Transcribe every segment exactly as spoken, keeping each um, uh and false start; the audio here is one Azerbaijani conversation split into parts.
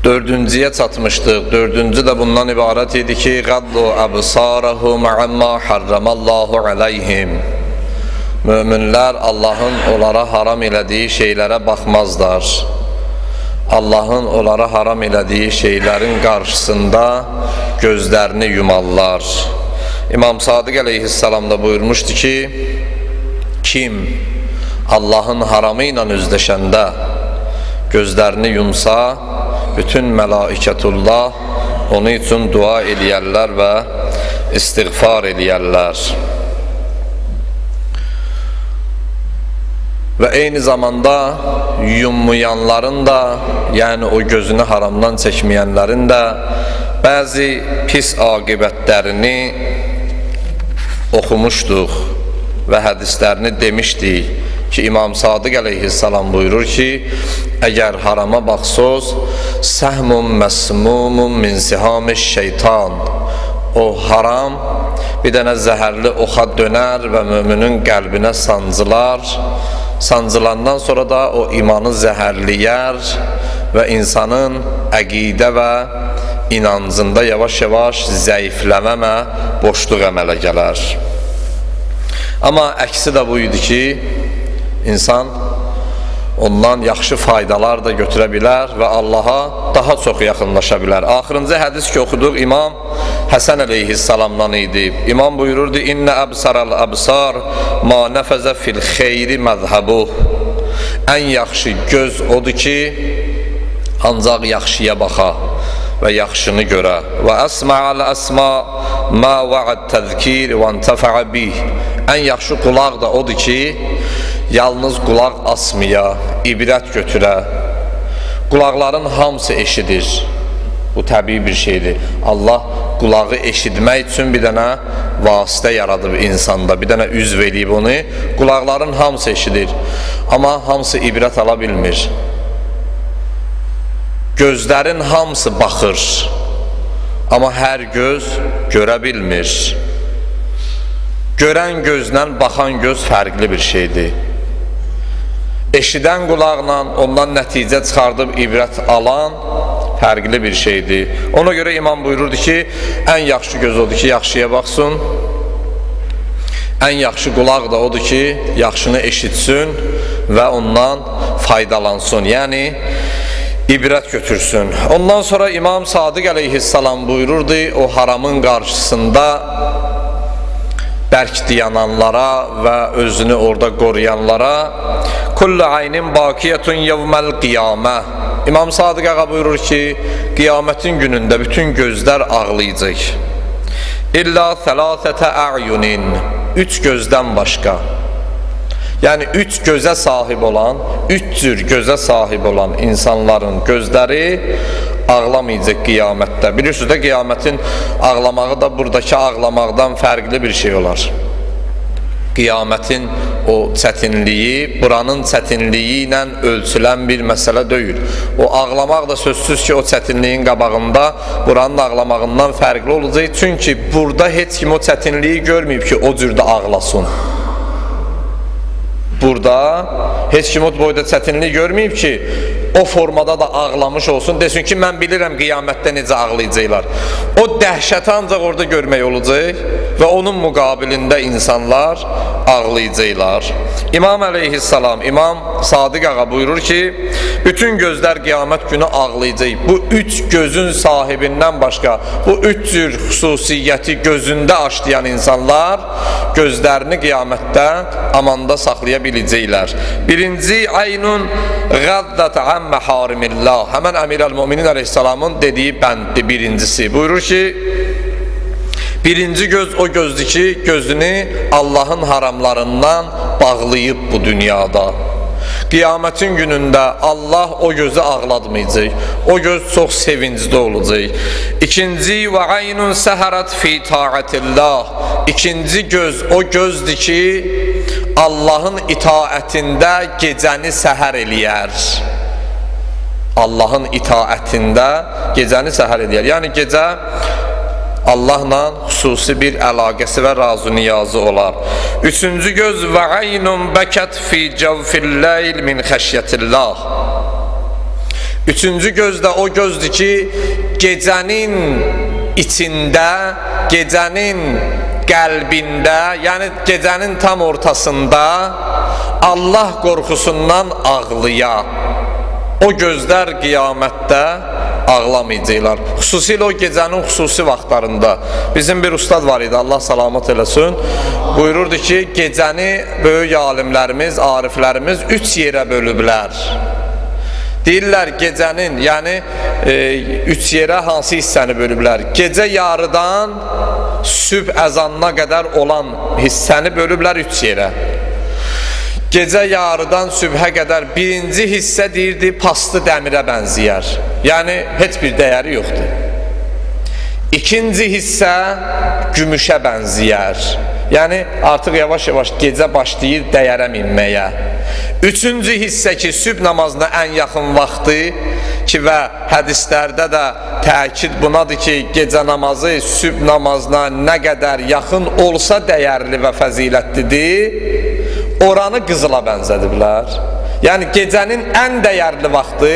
Dördüncüyə çatmışdıq. Dördüncü də bundan ibarət idi ki, qaddu əbsarahum amma harramallahu aleyhim. Möminlər Allahın onlara haram elədiyi şeylərə baxmazlar. Allahın onlara haram elədiyi şeylərin qarşısında gözlərini yumarlar. İmam Sadiq əleyhissalam da buyurmuşdu ki, kim Allahın haramı ilə üzləşəndə gözlərini yumsa, bütün mələikətullah onun üçün dua eləyərlər və istiğfar eləyərlər. Və eyni zamanda yummayanların da, yəni o gözünü haramdan çəkməyənlərin də bəzi pis aqibətlərini oxumuşduq və hədislərini demişdik ki, İmam Sadiq əleyhissalam buyurur ki, əgər harama baxsız, səhmun məsmumun min sihamiş şeytan, o haram bir dənə zəhərli oxa dönər və müminin qəlbinə sancılar, sancılandan sonra da o imanı zəhərləyər və insanın əqidə və inancında yavaş-yavaş zəifləmə, boşluq əmələ gələr. Amma əksi də bu idi ki, İnsan ondan yaxşı faydalar da götürə bilər və Allaha daha çox yaxınlaşa bilər. Axırıncı hədis ki, oxuduq İmam Həsən əleyhissalamdan idi. İmam buyururdu, İnnə əbsaral əbsar ma nəfəzə fil xeyri məzhəbuh. Ən yaxşı göz odur ki, ancaq yaxşıya baxa və yaxşını görə. Və əsma'al əsma ma va'ad təzkir və entəfəə bih. Ən yaxşı qulaq da odur ki, yalnız qulaq asmaya, ibrət götürə. Qulaqların hamısı eşidir. Bu təbii bir şeydir. Allah qulağı eşitmək üçün bir dənə vasitə yaradıb insanda, bir dənə üzv eləyib onu. Qulaqların hamısı eşidir. Amma hamısı ibrət ala bilmir. Gözlərin hamısı baxır. Amma hər göz görə bilmir. Görən gözlə baxan göz fərqli bir şeydir. Eşidən qulaqla ondan nəticə çıxardıb ibrət alan fərqli bir şeydir. Ona görə imam buyururdu ki, ən yaxşı göz odur ki, yaxşıya baxsın. Ən yaxşı qulaq da odur ki, yaxşını eşitsin və ondan faydalansın. Yəni, ibrət götürsün. Ondan sonra İmam Sadiq əleyhissalam buyururdu, o haramın qarşısında bərk dayananlara və özünü orada qoruyanlara kullu aynin baqiyyətun yevməl qiyamə. İmam Sadiq ağa buyurur ki, qiyamətin günündə bütün gözlər ağlayacaq. İlla thəlathətə a'yunin, üç gözdən başqa. Yəni, üç gözə sahib olan, üç cür gözə sahib olan insanların gözləri ağlamayacaq qiyamətdə. Bilirsiniz də, qiyamətin ağlamağı da buradakı ağlamaqdan fərqli bir şey olar. Qiyamətin o çətinliyi, buranın çətinliyi ilə ölçülən bir məsələ deyil. O ağlamaq da sözsüz ki, o çətinliyin qabağında buranın ağlamağından fərqli olacaq. Çünki burada heç kim o çətinliyi görməyib ki, o cürdə ağlasın. Burada heç kim o boyda çətinlik görməyib ki, o formada da ağlamış olsun, desin ki, mən bilirəm qiyamətdə necə ağlayacaqlar. O dəhşəti ancaq orada görmək olacaq və onun müqabilində insanlar ağlayacaqlar. İmam əleyhissalam, İmam Sadiq ağa buyurur ki, bütün gözlər qiyamət günü ağlayacaq. Bu üç gözün sahibindən başqa, bu üç cür xüsusiyyəti gözündə aşlayan insanlar gözlərini qiyamətdə amanda saxlaya biləcəklər. Birinci, aynun qəddət ən məharimillah. Həmən Əmir əl-Müminin əleyhissalamın dediyi bənddir birincisi. Buyurur ki, birinci göz o gözdür ki, gözünü Allahın haramlarından bağlayıb bu dünyada. Qiyamətin günündə Allah o gözü ağlatmayacaq. O göz çox sevincli olacaq. İkinci, və aynun səhərət fi ta'atillah. İkinci göz o gözdür ki, Allahın itaətində gecəni səhər eləyər. Allahın itaətində gecəni səhər eləyər. Yəni gecə Allahla xüsusi bir əlaqəsi və razı niyazı olar. Üçüncü göz, və aynun bəkət fi cəvfilləyl min xəşyətillah. Üçüncü göz də o gözdür ki, gecənin içində, gecənin qəlbində, yəni gecənin tam ortasında Allah qorxusundan ağlıya. O gözlər qiyamətdə ağlamayacaqlar. Xüsusilə o gecənin xüsusi vaxtlarında. Bizim bir ustad var idi, Allah salamat eləsin. Buyururdu ki, gecəni böyük alimlərimiz, ariflərimiz üç yerə bölüblər. Deyirlər gecənin, yəni e, üç yerə hansı hissəni bölüblər? Gecə yarıdan sübh əzanına qədər olan hissəni bölüblər üç yerə. Gecə yarıdan sübhə qədər birinci hissə deyirdi, paslı dəmirə bənziyər. Yəni, heç bir dəyəri yoxdur. İkinci hissə gümüşə bənziyər. Yəni, artıq yavaş-yavaş gecə başlayır dəyərə minməyə. Üçüncü hissə ki, sübh namazına ən yaxın vaxtı ki və hədislərdə də təkid bunadır ki, gecə namazı sübh namazına nə qədər yaxın olsa dəyərli və fəzilətlidir, oranı qızıla bənzədiblər. Yəni, gecənin ən dəyərli vaxtı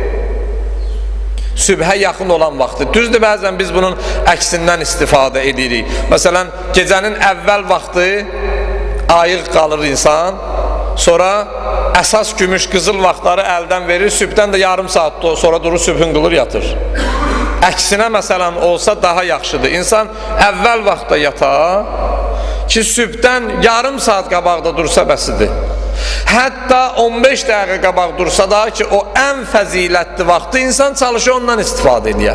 sübhə yaxın olan vaxtı. Düzdür, bəzən biz bunun əksindən istifadə edirik. Məsələn, gecənin əvvəl vaxtı ayıq qalır insan, sonra əsas gümüş qızıl vaxtları əldən verir, sübhdən də yarım saat sonra durur, sübhün qılır, yatır. Əksinə məsələn olsa daha yaxşıdır. İnsan əvvəl vaxtda yatar ki, sübhdən yarım saat qabaqda dursa bəsidir. Hətta on beş dəqiqə qabaq dursa da ki, o ən fəzilətli vaxtı insan çalışır ondan istifadə edir.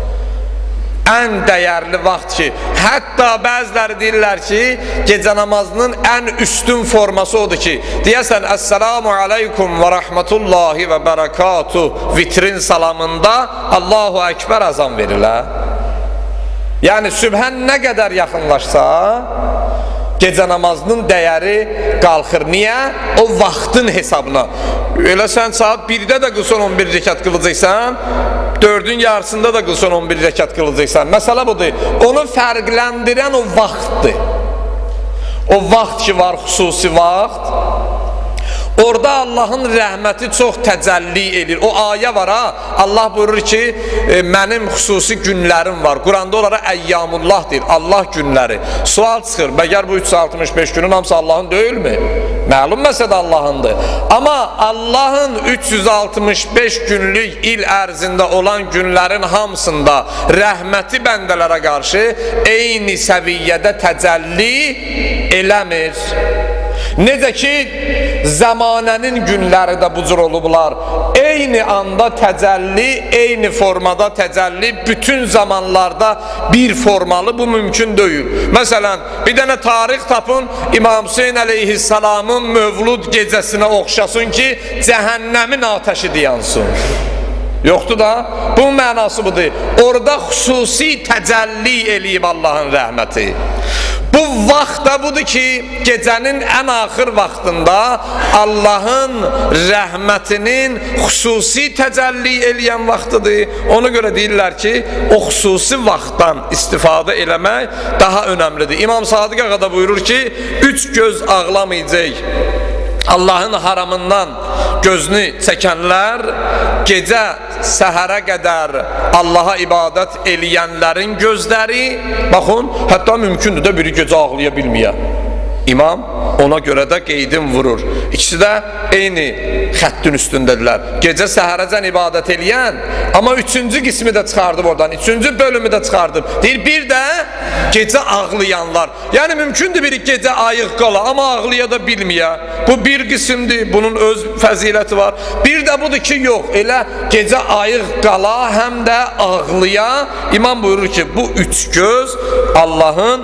Ən dəyərli vaxt ki, hətta bəziləri deyirlər ki, gecə namazının ən üstün forması odur ki, deyəsən, Əssəlamu aleykum və rəhmətullahi və bərəkatuh vitrin salamında Allahu Əkbər azam verirlər. Yəni, sübhən nə qədər yaxınlaşsa, gecə namazının dəyəri qalxır. Niyə? O vaxtın hesabına. Elə sən saat birdə də qılsan on bir rəkat qılacaqsan, dördün yarısında da qılsan on bir rəkat qılacaqsan. Məsələ budur. Onu fərqləndirən o vaxtdır. O vaxt ki var, xüsusi vaxt. Orada Allahın rəhməti çox təcəlli edir. O ayə var ha, Allah buyurur ki, e, mənim xüsusi günlərim var. Quranda onlara əyyamullah deyir, Allah günləri. Sual çıxır, məgər bu üç yüz altmış beş günün hamısı Allahın deyilmi? Məlum məsələ Allahındır. Amma Allahın üç yüz altmış beş günlük il ərzində olan günlərin hamısında rəhməti bəndələrə qarşı eyni səviyyədə təcəlli eləmir. Necə ki, zamanənin günləri də bu cür olublar. Eyni anda təcəlli, eyni formada təcəlli, bütün zamanlarda bir formalı, bu mümkün deyil. Məsələn, bir dənə tarix tapın, İmam Hüseyin əleyhissalamın mövlud gecəsinə oxşasın ki, cəhənnəmin ateşi yansın. Yoxdur da, bunun mənası budur. Orada xüsusi təcəlli eləyib Allahın rəhməti. Bu vaxt da budur ki, gecənin ən axır vaxtında Allahın rəhmətinin xüsusi təcəlli eləyən vaxtıdır. Ona görə deyirlər ki, o xüsusi vaxtdan istifadə eləmək daha önəmlidir. İmam Sadiq ağa da buyurur ki, üç göz ağlamayacaq. Allahın haramından gözünü çəkənlər gecə səhərə qədər Allaha ibadət eləyənlərin gözləri, baxın, hətta mümkündür də biri gecə ağlaya bilməyə. İmam ona görə də qeydin vurur. İkisi də eyni xəttin üstündədirlər. Gecə səhərəcən ibadət eləyən, amma üçüncü qismi də çıxardıb oradan, üçüncü bölümü də çıxardıb. Deyir, bir də gecə ağlayanlar. Yəni mümkündür biri gecə ayıq qala, amma ağlaya da bilməyə. Bu bir qismdir, bunun öz fəziləti var. Bir də budur ki, yox, elə gecə ayıq qala, həm də ağlaya. İmam buyurur ki, bu üç göz Allahın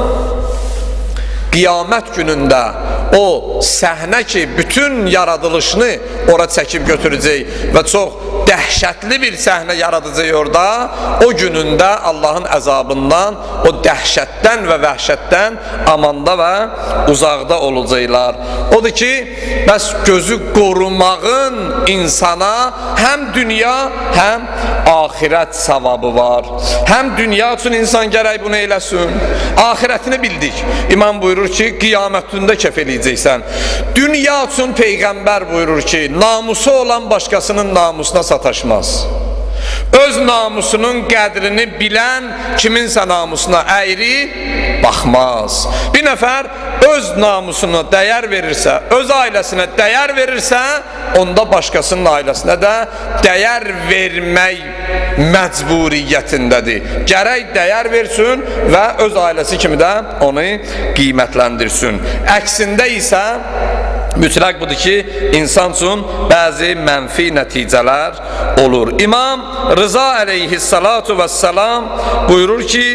qiyamət günündə o səhnə ki, bütün yaradılışını ora çəkib götürəcək və çox dəhşətli bir səhnə yaradacaq orada, o günündə Allahın əzabından, o dəhşətdən və vəhşətdən amanda və uzaqda olacaqlar. Odur ki, bəs gözü qorumağın insana həm dünya, həm ahirət savabı var. Həm dünya üçün insan gərək bunu eləsin, ahirətini bildik. İmam buyurur ki, qiyamətində kəf eləyəcək. eləyəcəksən. Dünya üçün Peyğəmbər buyurur ki, namusu olan başqasının namusuna sataşmaz. Öz namusunun qədrini bilən kiminsə namusuna əyri baxmaz. Bir nəfər öz namusuna dəyər verirsə, öz ailəsinə dəyər verirsə, onda başqasının ailəsinə də dəyər vermək məcburiyyətindədir. Gərək dəyər versin və öz ailəsi kimi də onu qiymətləndirsin. Əksində isə mütləq budur ki, insan üçün bəzi mənfi nəticələr olur. İmam Rıza əleyhissalatu vəssalam buyurur ki,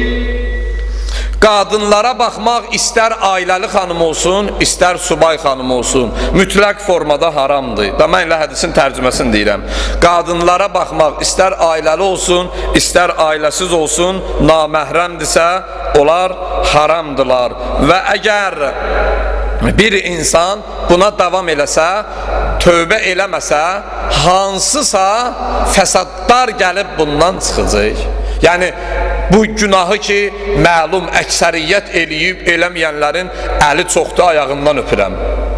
qadınlara baxmaq istər ailəli xanım olsun, istər subay xanım olsun, mütləq formada haramdır. Da mən ilə hədisin tərcüməsini deyirəm. Qadınlara baxmaq istər ailəli olsun, istər ailəsiz olsun, naməhrəmdirsə, onlar haramdırlar. Və əgər bir insan buna davam eləsə, tövbə eləməsə, hansısa fəsadlar gəlib bundan çıxacaq. Yəni, bu günahı ki, məlum əksəriyyət eləyib, eləməyənlərin əli çoxdur, ayağından öpürəm.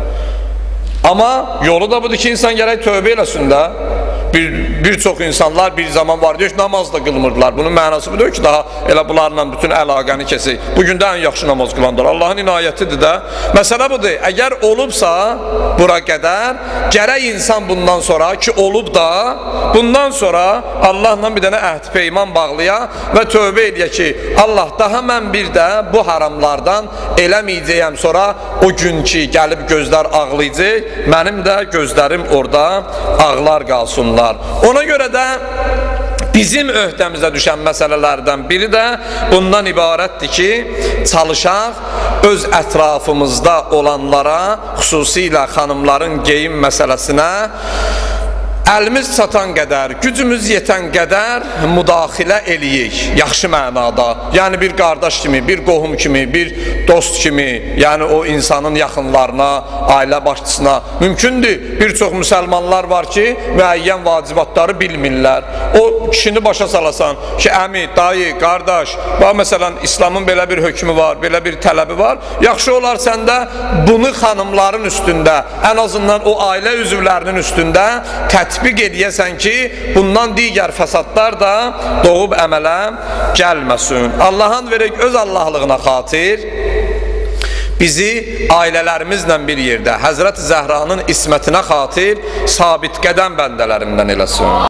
Amma yolu da budur ki, insan gərək tövbə eləsin də. Bir, bir çox insanlar bir zaman var, diyor ki, namaz da qılmırdılar. Bunun mənası budur ki, daha elə bunlarla bütün əlaqəni kesək. Bugün də ən yaxşı namaz qılandır. Allahın inayətidir də. Məsələ budur, əgər olubsa bura qədər, gərək insan bundan sonra ki, olub da, bundan sonra Allahla bir dənə əhd peyman bağlaya və tövbə eləyə ki, Allah daha mən bir də bu haramlardan eləməyəcəyəm. Sonra o gün ki, gəlib gözlər ağlayacaq, mənim də gözlərim orada ağlar qalsınlar. Ona görə də bizim öhdəmizə düşən məsələlərdən biri də bundan ibarətdir ki, çalışaq öz ətrafımızda olanlara, xüsusilə xanımların geyim məsələsinə əlimiz çatan qədər, gücümüz yetən qədər müdaxilə eləyik, yaxşı mənada. Yəni bir qardaş kimi, bir qohum kimi, bir dost kimi, yəni o insanın yaxınlarına, ailə başçısına. Mümkündür, bir çox müsəlmanlar var ki, müəyyən vacibatları bilmirlər. O kişini başa salasan ki, əmi, dayı, qardaş, bax məsələn, İslamın belə bir hökmü var, belə bir tələbi var. Yaxşı olar səndə bunu xanımların üstündə, ən azından o ailə üzvlərinin üstündə tətbiq edəyəsən ki, bundan digər fəsadlar da doğub əmələ gəlməsin. Allahın verək öz Allahlığına xatir bizi ailələrimizlə bir yerdə Həzrət Zəhranın ismətinə xatir sabit qədəm bəndələrindən eləsin.